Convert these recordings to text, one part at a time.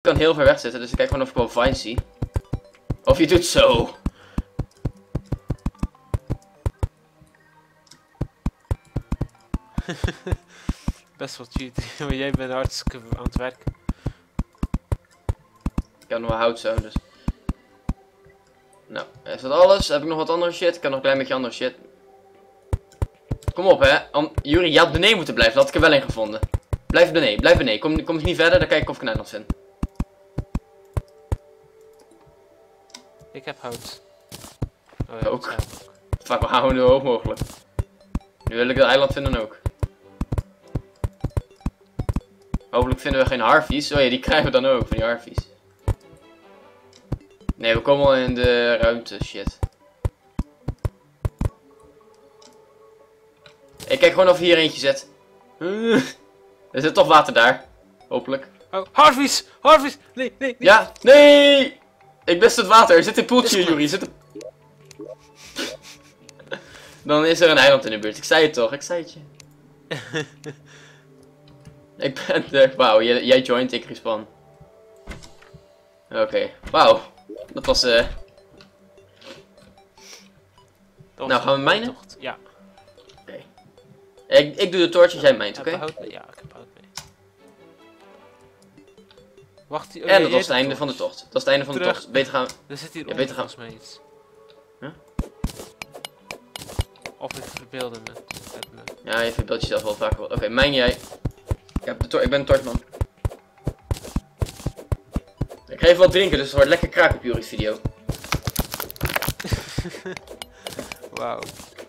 kan heel ver weg zitten, dus ik kijk gewoon of ik wel vines zie. Of je doet zo. Best wel cheaty, maar jij bent hartstikke aan het werken. Ik heb nog wel hout zo, dus. Nou, is dat alles? Heb ik nog wat andere shit? Ik heb nog een klein beetje andere shit. Kom op, hè. Juri, je had beneden moeten blijven. Dat had ik er wel in gevonden. Blijf beneden, blijf beneden. Kom ik niet verder, dan kijk ik of ik een eiland vind. Ik heb hout. Oh, Ook. ja, Vaak wel houden hoe hoog mogelijk. Nu wil ik het eiland vinden ook. Hopelijk vinden we geen harpies. Oh ja, die krijgen we dan ook, van die harpies. Nee, we komen al in de ruimte, shit. Ik kijk gewoon of hier eentje zit. Er zit toch water daar. Hopelijk. Oh, harpies! Harpies! Nee, nee, nee. Ja, nee! Ik best het water. Er zit een poeltje, Juri. Er zit een... Dan is er een eiland in de buurt. Ik zei het toch, ik zei het je. Ik ben er. Wauw, jij joint, ik respawn. Oké, wauw. Dat was Nou, gaan we mijnen? Ja. Oké. Ik doe de torches, jij mijnt, oké? Ja, ik heb hout mee. Wacht, En dat was het einde van de tocht. Dat is het einde van de tocht. Beter gaan we... Er zit hier beter gaan... volgens mij iets. Huh? Of ik verbeelde me. Ja, je verbeeldt jezelf wel vaker wat. Oké, mijn jij. Ik ben een torchman. Ik ga even wat drinken, dus het wordt lekker kraak op Juri's video. Wauw.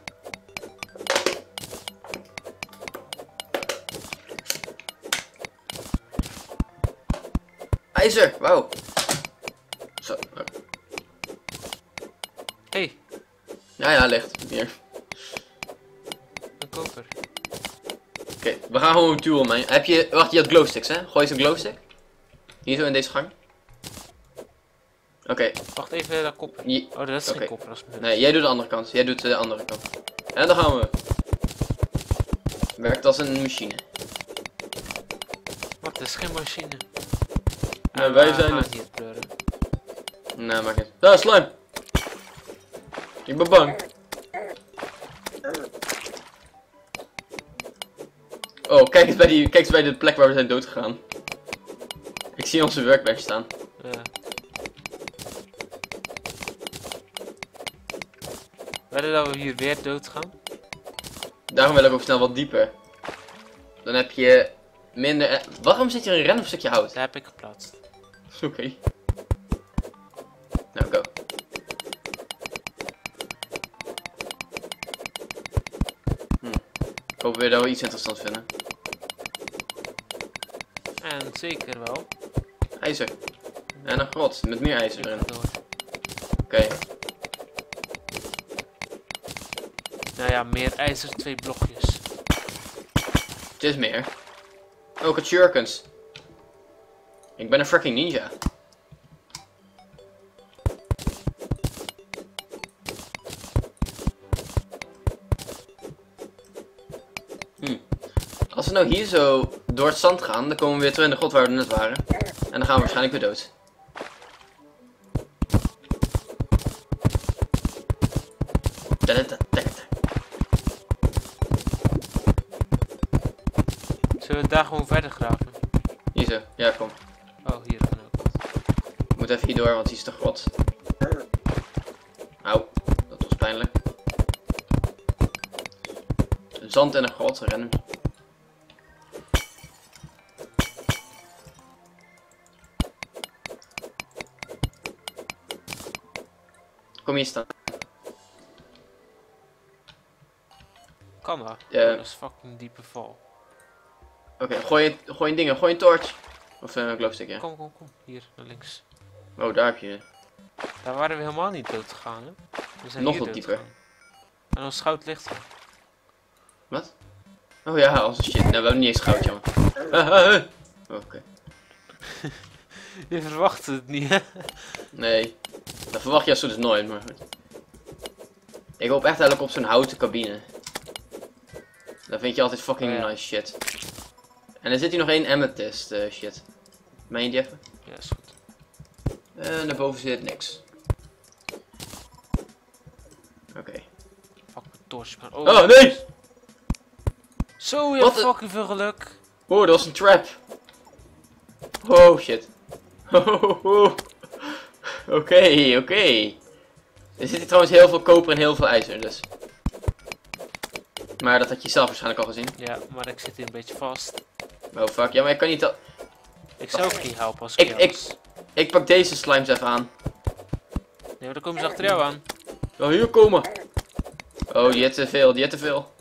IJzer, wauw. Zo, oké. Hey, Ja, ligt hier. een koper. Oké, we gaan gewoon een duel mijn. Wacht, je had glowsticks, hè? Gooi eens een glowstick. Hier zo in deze gang. Oké. Wacht even, dat koper. Oh, dat is geen koper. Als Nee, jij doet de andere kant. Jij doet de andere kant. En dan gaan we. Werkt als een machine. Wat, dat is geen machine. Nee, wij zijn het. Hier pleuren. Nee, maak het. Daar, slime. Ik ben bang. Oh, kijk eens bij de plek waar we zijn doodgegaan. Ik zie onze workbench staan. Ja. Willen dat we hier weer dood gaan? Daarom wil ik ook snel wat dieper. Dan heb je minder... Waarom zit hier een random stukje hout? Dat heb ik geplaatst. Oké. Nou, go. Ik hoop weer dat we iets interessants vinden. En zeker wel. IJzer. En een grot met meer ijzer erin. Door. Oké. Nou ja, meer ijzer, 2 blokjes. Het is meer. Ook het shurikens. Ik ben een fucking ninja. Als we nou hier zo door het zand gaan, dan komen we weer terug in de grot waar we net waren. En dan gaan we waarschijnlijk weer dood. Zullen we daar gewoon verder graven? Hier zo, ja kom. Oh, hier kan ook. Ik moet even hierdoor, want hier is de grot. Auw, dat was pijnlijk. Zand en een grot, rennen. Kom hier staan. Kan dat? Ja. Oh, dat is fucking diepe val. Oké, gooi een ding, gooi een torch. Of een glowstick, ja. Kom. Hier, naar links. Oh, daar heb je. Daar waren we helemaal niet dood gegaan, hè? We zijn Nog hier wat dood dieper. gegaan. En ons goud ligt er. Wat? Oh ja, als een shit. Nou, we hebben niet eens goud, jongen. Oké. Je verwacht het niet, hè? Nee. Dat verwacht je als dus nooit, maar goed. Ik hoop echt eigenlijk op zo'n houten cabine. Dan vind je altijd fucking nice shit. En er zit hier nog één amethyst shit. Meen je die even? Ja, is goed. En daarboven zit niks. Oké. Fuck mijn torch. Oh, nee! Zo, je Wat hebt fucking veel geluk. Oh, dat was een trap. Oh, shit. Oké, oké. Er zit hier trouwens heel veel koper en heel veel ijzer, dus. Maar dat had je zelf waarschijnlijk al gezien. Ja, maar ik zit hier een beetje vast. Oh fuck, ja, maar ik kan niet al... Ik zou ook niet helpen als Ik pak deze slimes even aan. Nee, maar dan komen ze achter jou aan. Oh, hier komen. Oh, die heeft te veel, die heeft te veel.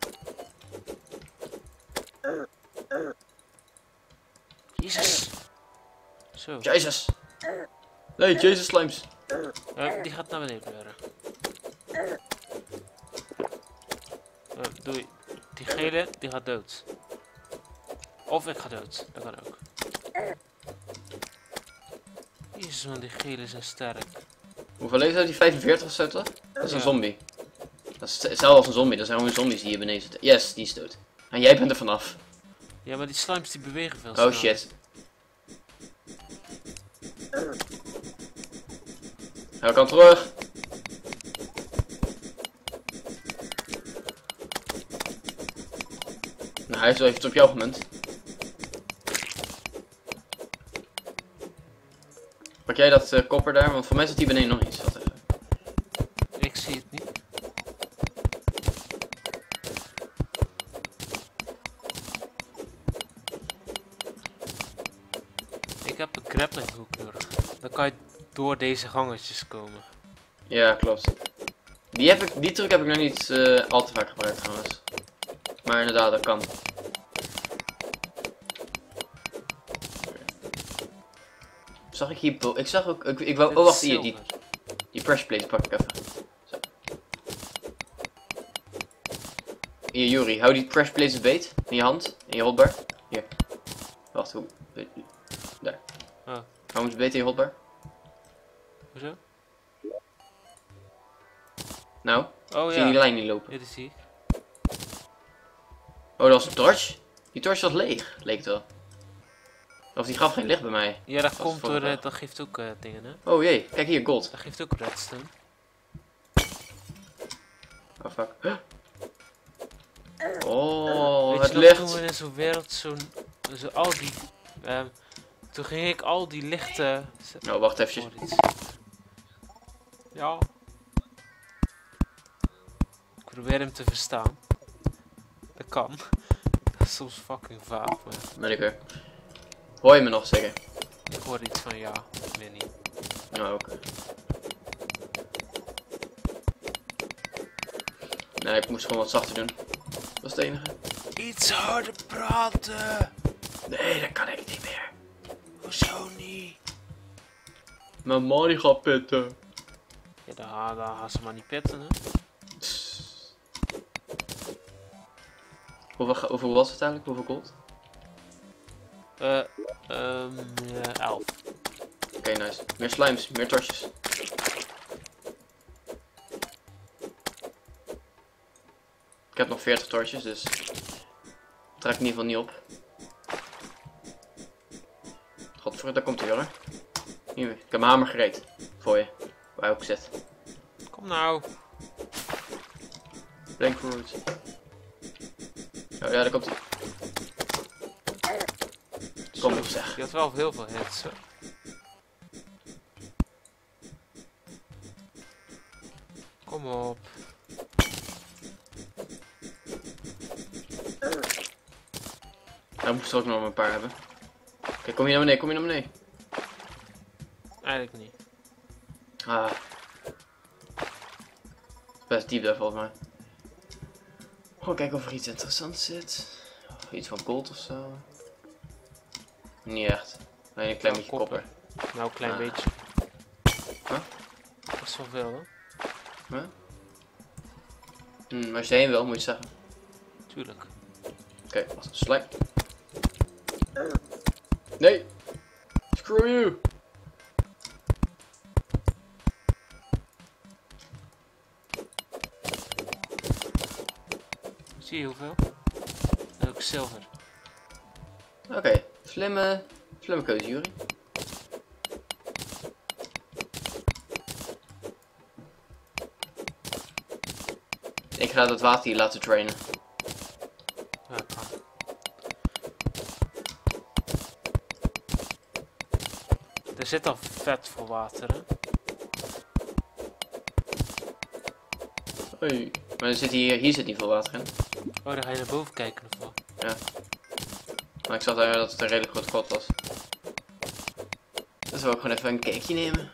Jezus. Zo. Jezus. Nee, Jezus slimes. Die gaat naar beneden blurren. Doei. Die gele, die gaat dood. Of ik ga dood. Dat kan ook. Jezus man, die gele zijn sterk. Hoeveel leven heeft die? 45 of zo toch? Dat is een Ja. zombie. Dat is hetzelfde als een zombie, dat zijn gewoon zombies die hier beneden zitten. Yes, die is dood. En jij bent er vanaf. Ja, maar die slimes die bewegen veel Oh sneller. shit. Hij kan terug. Nou, hij is wel even op jou gemunt. Pak jij dat kopper daar? Want voor mij zit hier beneden nog iets. Wat even. Ik zie het niet. Ik heb een grappling hook nodig. Dan kan je door deze gangetjes komen. Ja, klopt. Die truc heb ik nog niet al te vaak gebruikt trouwens. Maar inderdaad, dat kan. Zag ik hier... Ik zag ook... Ik wou... Dit Oh, is wacht, hier. Die zilver. pressure plate pak ik even. Zo. Hier, Yuri. Hou die pressure plates beet. In je hand. In je hotbar. Hier. Wacht, hoe... Daar. Oh. Hou hem eens beet in je hotbar. Hoezo? Nou. Oh Zie je die ja. lijn niet lopen? Ja, die zie ik. Oh, dat was een torch. Die torch was leeg. Leek het wel. Of die gaf geen licht bij mij. Ja, dat is komt voor door... de dag. dat geeft ook dingen, hè? Oh jee. Kijk hier, gold. Dat geeft ook redstone. Oh fuck. Oh, Weet het je nog, toen licht. we in zo'n wereld al die... toen ging ik al die lichten... Oh, wacht eventjes. Oh, iets. Ja. Ik probeer hem te verstaan. Dat kan. Dat is soms fucking vaag, maar Ben ik er. Hoor je me nog zeker? ik hoor iets van ja, meer niet. Nou, oké. Nee, ik moest gewoon wat zachter doen. Dat is het enige. Iets harder praten! Nee, dat kan ik niet meer. Hoezo niet? Mijn money gaat pitten. Ja, daar gaan ze maar niet pitten, hè? Hoeveel was het eigenlijk? Hoeveel gold? 11. Oké, nice. Meer slimes, meer torches. Ik heb nog 40 torches, dus... Dat trek ik in ieder geval niet op. Godver, daar komt hij hoor. Hier, ik heb mijn hamer gereed. Voor je. Waar hij ook zit. Kom nou. Blankroot. Oh ja, daar komt hij. Kom op zeg. Je had wel heel veel hits, hè? Kom op. Nou, moest er ook nog een paar hebben. Kijk, kom je naar beneden, kom je naar beneden. Eigenlijk niet. Ah. Best diep daar volgens mij. Gewoon kijken of er iets interessants zit. Of iets van gold of zo. Niet echt. Alleen een klein Nou, beetje kopper. Nou, een klein Ah. beetje. Huh? Dat is wel veel, hè? Huh? Als je heen wil, moet je zeggen. Tuurlijk. Oké, wacht. Slime. Nee! Screw you! Zie je hoeveel? En ook zilver. Oké, slimme keuze, Yuri. ga dat water hier laten trainen. Ja, kan. Er zit al vet voor water, hè? Oei. Maar er zit hier zit niet veel water in. Oh, dan ga je naar boven kijken of wat? Ja. Maar ik zag daar dat het een redelijk groot gat was. Dus wil ik gewoon even een kijkje nemen.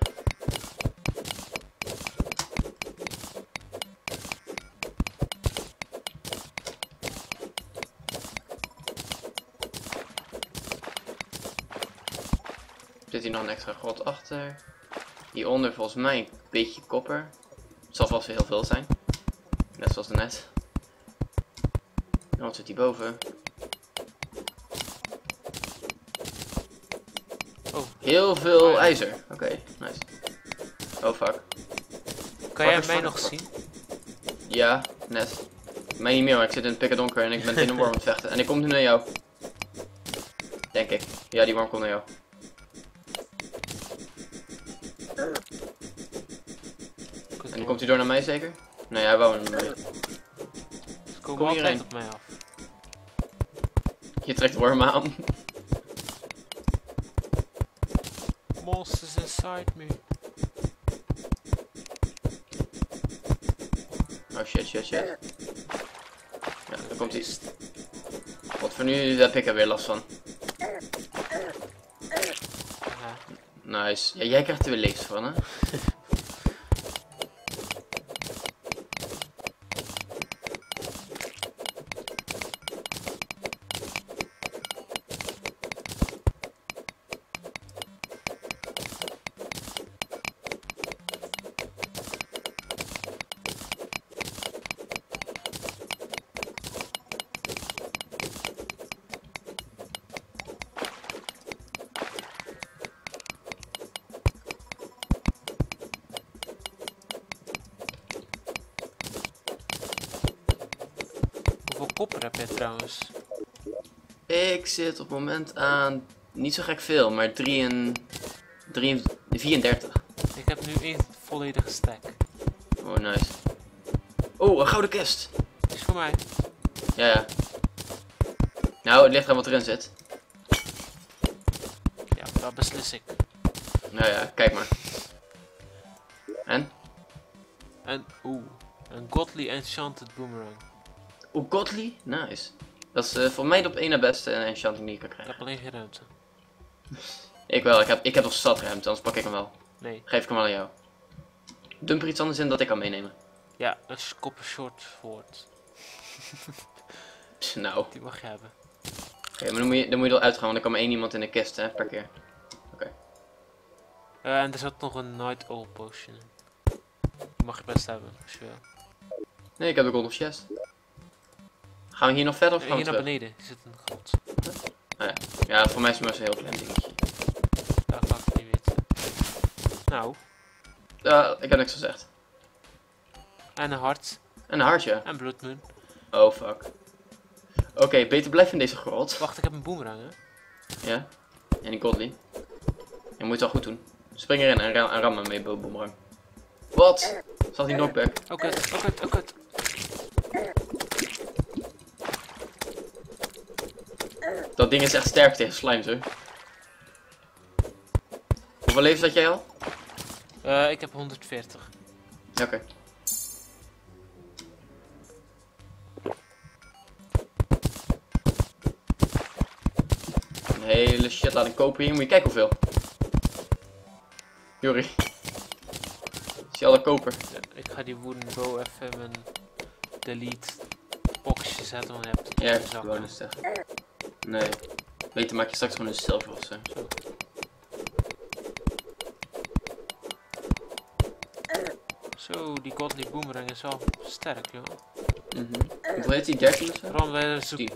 Zit hier nog een extra grot achter. Hieronder volgens mij een beetje kopper. Het zal vast weer heel veel zijn. Net zoals net. En wat zit hierboven? Oh, Heel veel ijzer. Oké, nice. Oh fuck. kan jij Fuckers, mij nog fuckers, zien? Ja, net. Mij niet meer, maar ik zit in het pikkerdonker en ik ben tegen een worm aan het vechten. En ik kom nu naar jou. Denk ik. Ja, die worm komt naar jou. En die komt hij door naar mij zeker? Nee, hij wou naar mij. Ze komen Kom altijd hierheen. op mij af. Je trekt wormen aan. Monsters inside me. Oh shit, shit, shit. Ja, daar komt hij. Wat voor nu heb ik er weer last van. Ja. Nice. Ja, jij krijgt er weer levens van, hè? Hoeveel kopper heb jij trouwens? Ik zit op het moment aan niet zo gek veel, maar 34. Ik heb nu één volledige stack. Oh, nice. Oh, een gouden kist. Die is voor mij. Ja, ja. Nou, het ligt aan wat erin zit. Ja, dat beslis ik. Nou ja, kijk maar. En? En een Godly Enchanted Boomerang. Oeh, Godly? Nice. Dat is voor mij de op één na beste enchanting die ik kan Ik krijgen. heb alleen geen ruimte. Ik wel, ik heb nog zat ruimte, anders pak ik hem wel. Nee. Geef ik hem wel aan jou. Dump er iets anders in dat ik kan meenemen. Ja, een kopper short sword. Pss, nou. Die mag je hebben. Oké, maar dan moet je er wel uitgaan, want er kan maar één iemand in de kist, hè, per keer. En er zat nog een Night Owl Potion in. Die mag je best hebben, als je wil. Nee, ik heb de golden chest. Gaan we hier nog verder of gaan we Hier naar terug? beneden, die zit in de grond. Ja, voor mij is het maar zo'n heel klein dingetje. Dat ga ik niet weten. Nou, Ik heb niks gezegd. en een hart. Een hartje. En bloedmoon. Oh, fuck. Oké, beter blijven in deze grot. Wacht, ik heb een boomerang, hè? Ja. En die godly. Je moet het wel goed doen. Spring erin en ram hem mee, boomerang. Wat? Zat die knockback? Oh kut, oh kut, oh kut. Dat ding is echt sterk tegen slimes, hoor. Hoeveel levens had jij al? Ik heb 140. Oké. Een hele shit laten kopen hier. Moet je kijken hoeveel. Jori. Zie je alle koper? Ja, ik ga die wooden bow even in mijn delete boxje zetten, want je hebt het Ja, op ik je gewoon zak. eens zeggen. Nee. Beter maak je straks gewoon een zilver of zo. Zo, die godly boomerang is wel sterk, joh. Hoeveel heet die? 13 of zo? Vooral waar je zo 10.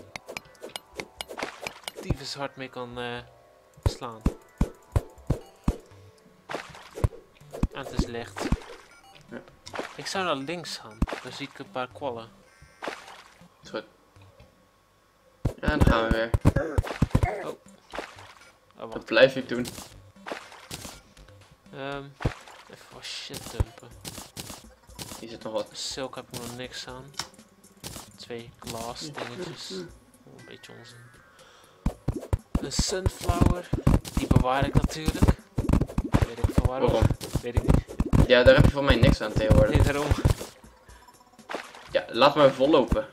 tyfus hard mee kan slaan. En het is licht. Ja. Ik zou naar links gaan, dan zie ik een paar kwallen. Is goed. Ja, dan gaan we weer. Oh, Wat wacht. blijf ik doen? Even wat shit dumpen. Hier zit nog wat. Silk heb ik nog niks aan. 2 glass dingetjes. Oh, een beetje onzin. Een sunflower. Die bewaar ik natuurlijk. Weet ik veel waarom. Waarom? Weet ik niet. Ja, daar heb je voor mij niks aan tegenwoordig. Nee, daarom. Ja, laat maar vol lopen.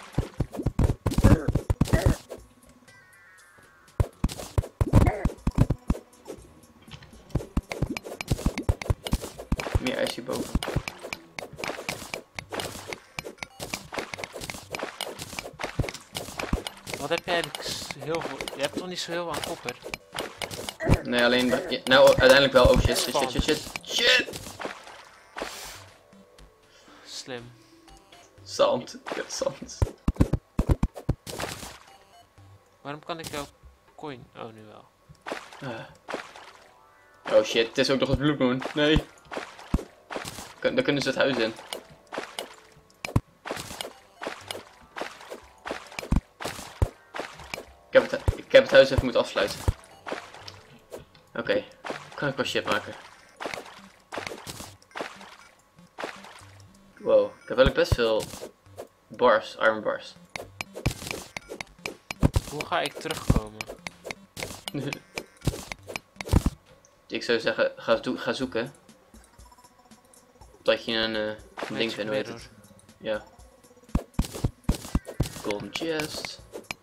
Meer ijs hierboven. Wat heb jij eigenlijk heel veel... Je hebt toch niet zo heel aan kopper? Nee, alleen... Ja, nou, uiteindelijk wel. Oh shit, shit, shit, shit, shit. Shit! Slim. Zand. Ik heb zand. Waarom kan ik jouw coin... Oh, nu wel. Oh shit, het is ook nog een Blue Moon. Nee. Daar kunnen ze het huis in. Ik heb het huis even moeten afsluiten. Oké, kan ik wel shit maken. Wow, ik heb eigenlijk best veel bars, iron bars. Hoe ga ik terugkomen? Ik zou zeggen, ga zoeken. Dat je een ding vindt, weet het. Ja. Golden chest.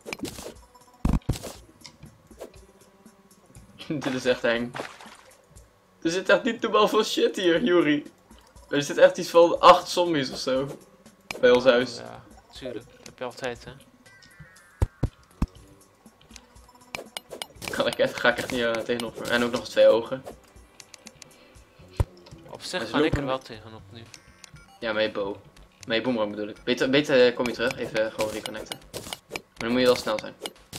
Dit is echt eng. Er zit echt niet normaal veel shit hier, Yuri. Er zit echt iets van 8 zombies of zo. Bij ons huis. Ja, tuurlijk. Dat heb je altijd, hè. Ga ik echt niet tegenop. En ook nog eens 2 ogen. Op zich Maar ze ga ik er lopen- wel tegenop nu. Ja, met je bow. Met je boomerang bedoel ik. Beter kom je terug. Even gewoon reconnecten. Maar dan moet je wel snel zijn.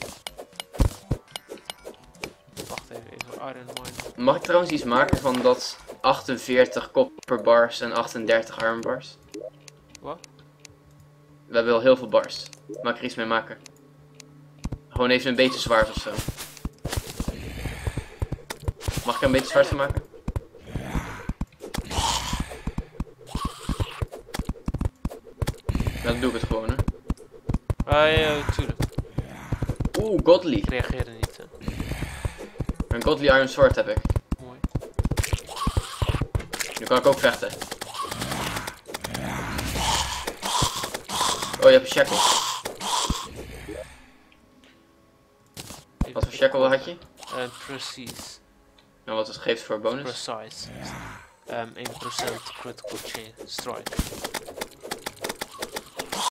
Wacht even iron mine. Mag ik trouwens iets maken van dat 48 copper bars en 38 iron bars? Wat? We hebben wel heel veel bars. Mag ik er iets mee maken? Gewoon even een beetje zwaard of zo. Mag ik er een beetje zwaard van maken? Nou, dan doe ik het gewoon, hè. Ah ja, tuurlijk. Oeh, godly. Ik reageerde niet, hè. Een godly iron sword heb ik. Mooi. Nu kan ik ook vechten. Oh, je hebt een shackle. Wat voor shackle had je? Precies. En wat het geeft voor bonus? Precise. 1% critical strike.